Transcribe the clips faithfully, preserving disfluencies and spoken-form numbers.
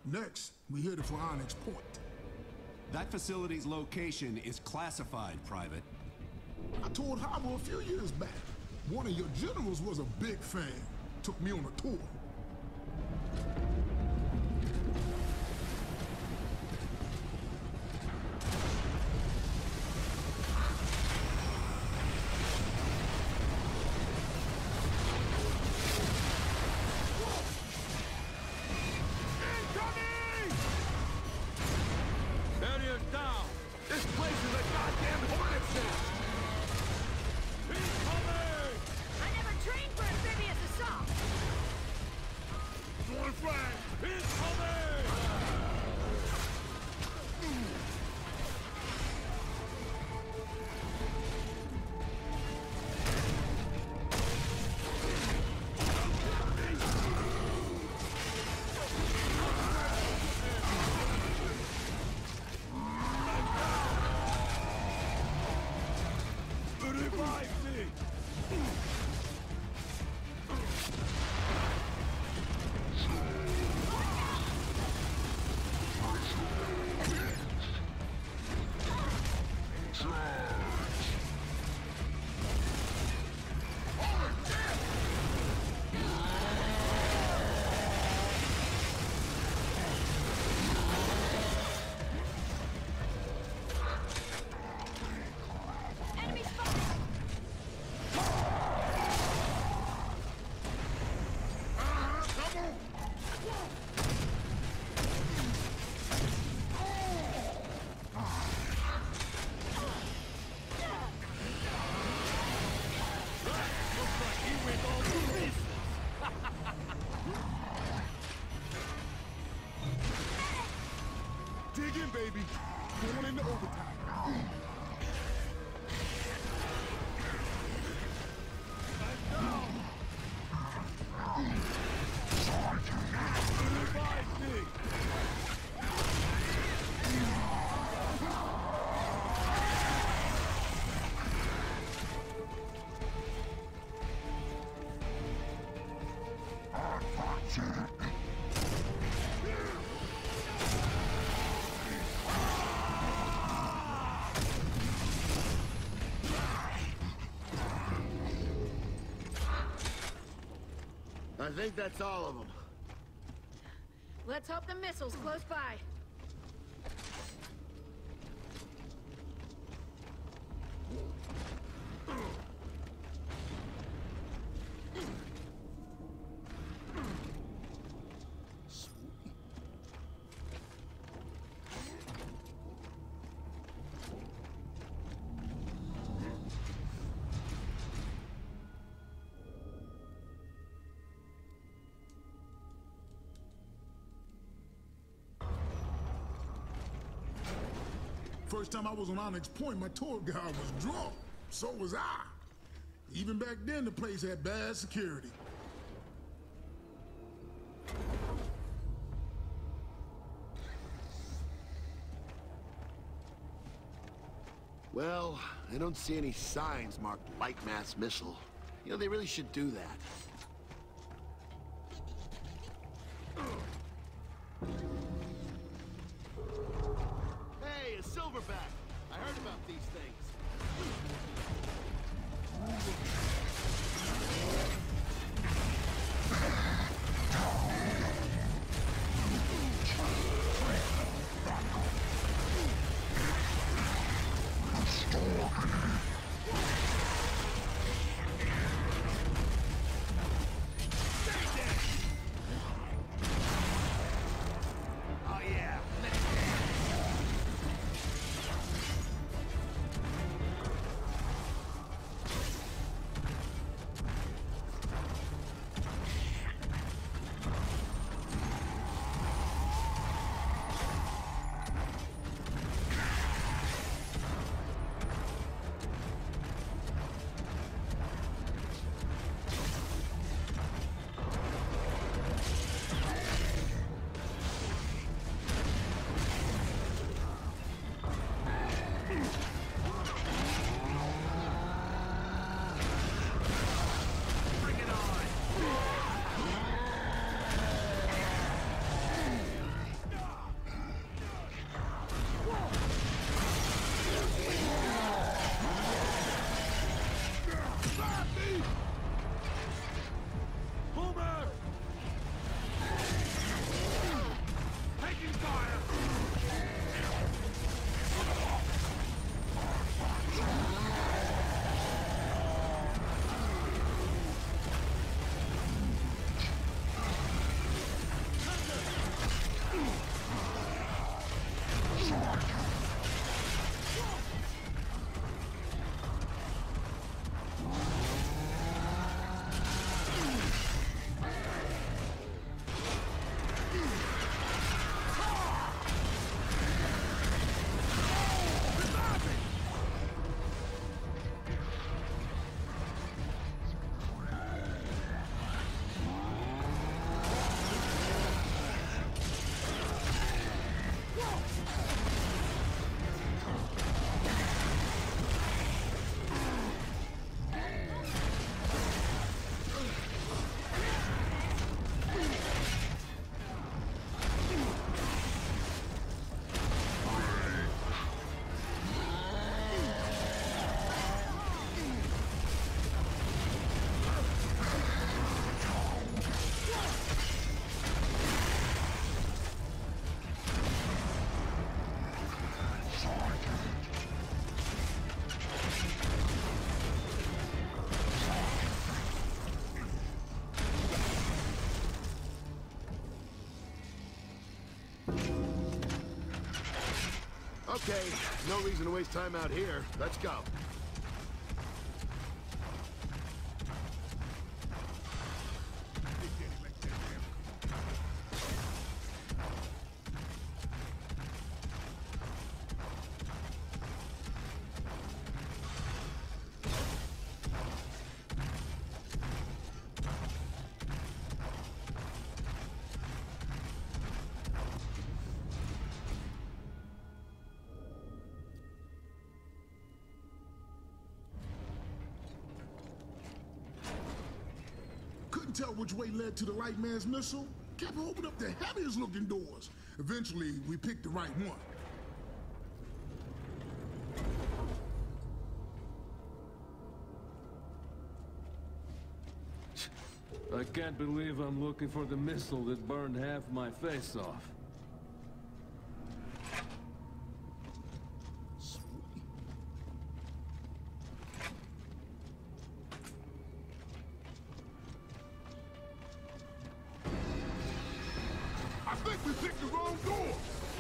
Next, we headed for Onyx Point. That facility's location is classified, Private. I toured Harbor a few years back. One of your generals was a big fan. Took me on a tour. Baby, going into overtime. I think that's all of them. Let's hope the missile's close by. First time I was on Onyx Point, my tour guide was drunk. So was I. Even back then, the place had bad security. Well, I don't see any signs marked light mass missile. You know, they really should do that. Hey, a silverback! I heard about these things. Okay, no reason to waste time out here. Let's go. Couldn't tell which way led to the light man's missile. Kept opening up the heaviest looking doors. Eventually, we picked the right one. I can't believe I'm looking for the missile that burned half my face off. I think we picked the wrong door.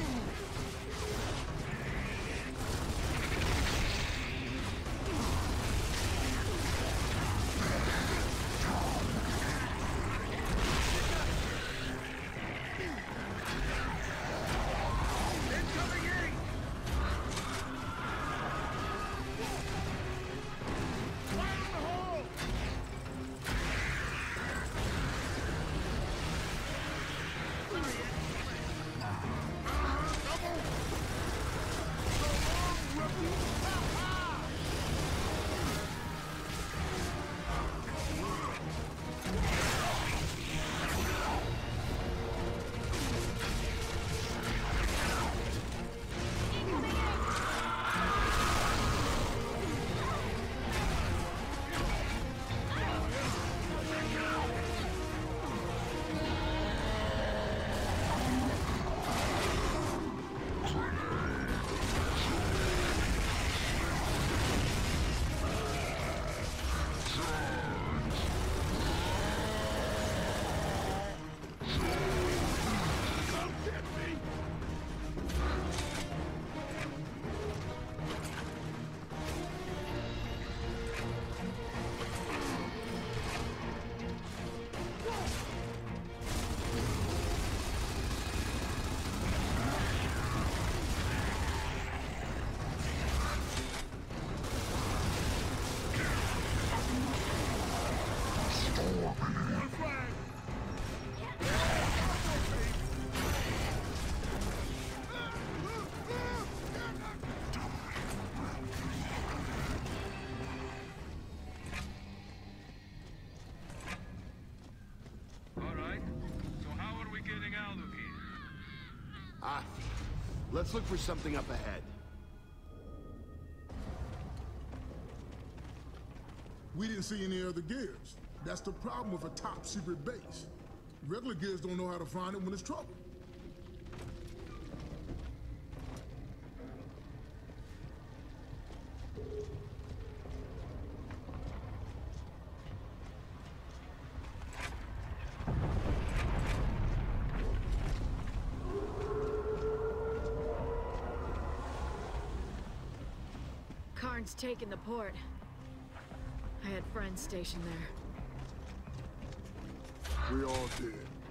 Ah, let's look for something up ahead. We didn't see any other gears. That's the problem with a top secret base. Regular gears don't know how to find it when it's trouble. Karn's taken the port. I had friends stationed there. We all did.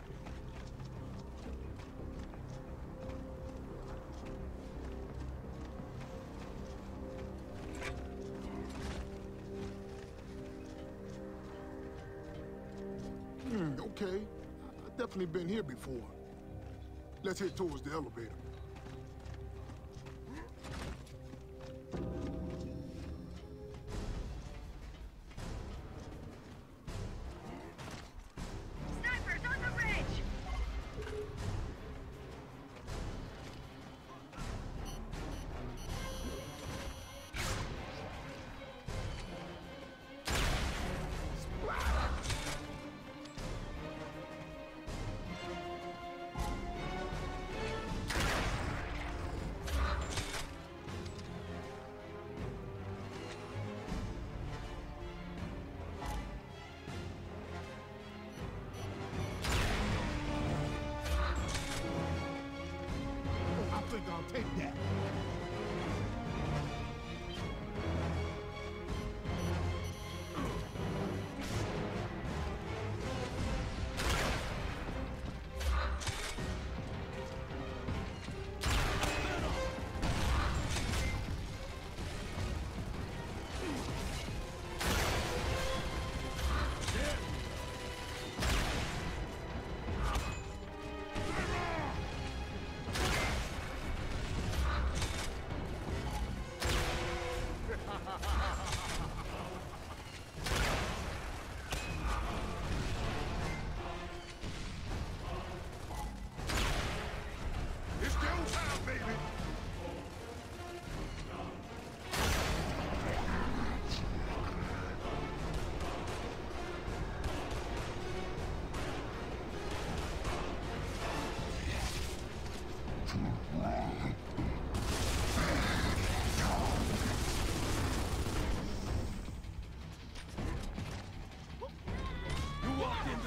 Hmm, okay. I've definitely been here before. Let's head towards the elevator. I think I'll take that.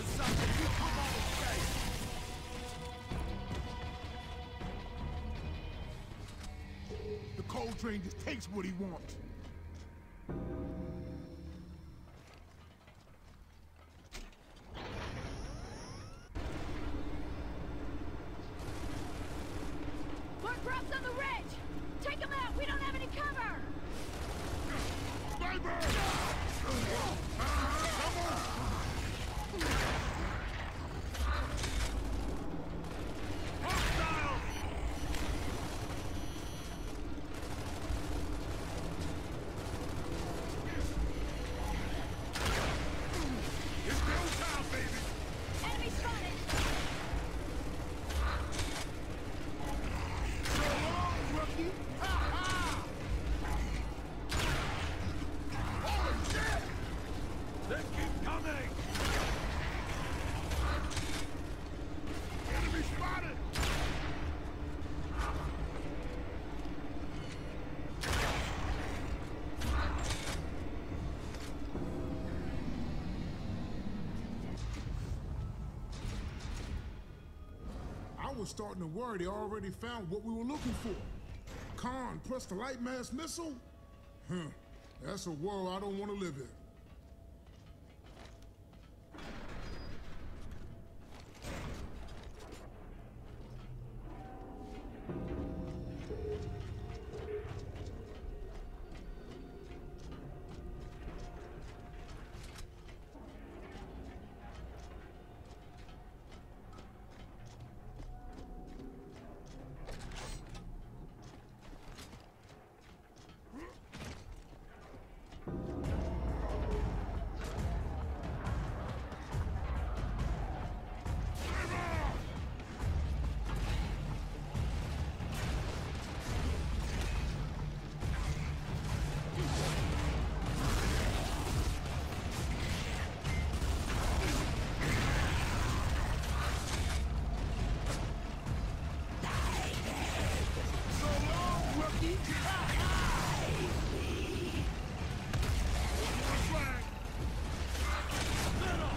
something, you come on and say. The cold train just takes what he wants. More grubs on the ridge! Take them out! We don't have any cover! Sniper! Hostile! It's go time, baby! Enemy spotted! So long, rookie! Ha ha! Holy shit! They keep coming! Enemy spotted! I was starting to worry they already found what we were looking for. Khan plus the light mass missile? Huh. That's a world I don't want to live in. So long, rookie! Ha ha! Flag! Middle!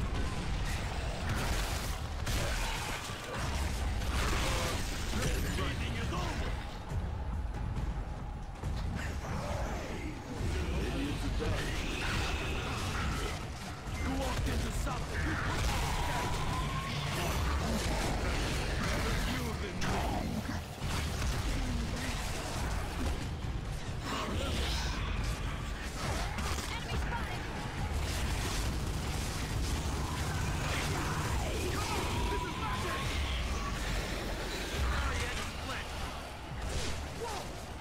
Training is over! You walked into something. You Better you than me. Enemy spotted! This is my day! Already had to split. Whoa!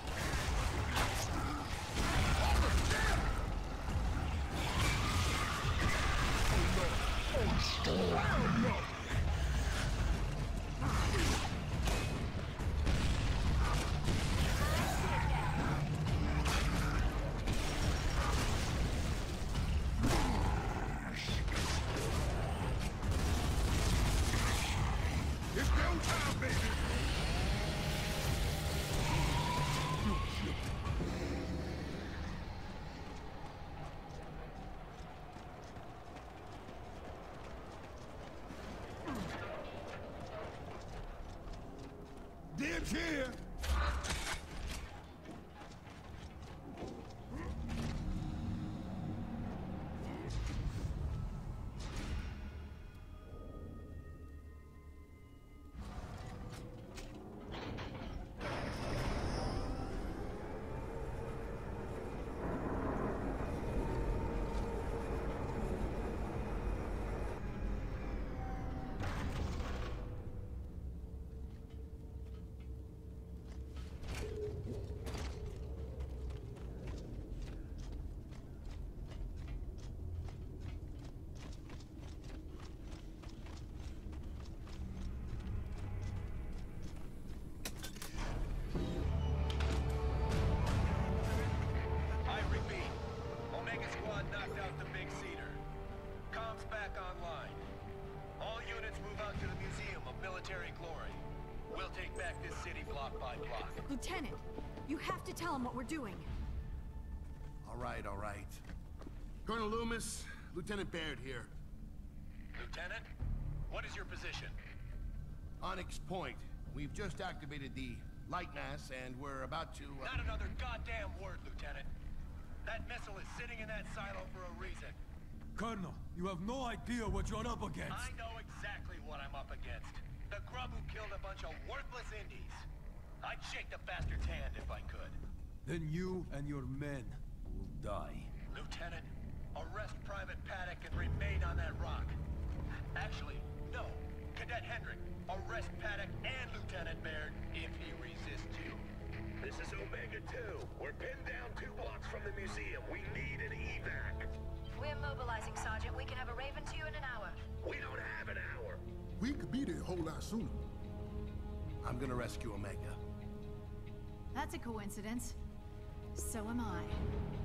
It's go time, baby! Dibs here! I repeat, Omega Squad knocked out the Big Cedar. Comms back online. All units move out to the Museum of Military Glory. We'll take back this city block by block. Lieutenant, you have to tell him what we're doing. All right, all right. Colonel Loomis, Lieutenant Baird here. Lieutenant, what is your position? Onyx Point. We've just activated the light mass, and we're about to... Uh... Not another goddamn word, Lieutenant. That missile is sitting in that silo for a reason. Colonel, you have no idea what you're up against. I know exactly what I'm up against. The grub who killed a bunch of worthless Indies. I'd shake the bastard's hand if I could. Then you and your men will die. Lieutenant, arrest Private Paddock and remain on that rock. Actually, no. Cadet Hendrik, arrest Paddock and Lieutenant Baird if he resists you. This is Omega two. We're pinned down two blocks from the museum. We need an evac. We're mobilizing, Sergeant. We can have a Raven to you in an hour. We don't have an hour. We could be there a whole lot sooner. I'm gonna rescue Omega. That's a coincidence. So am I.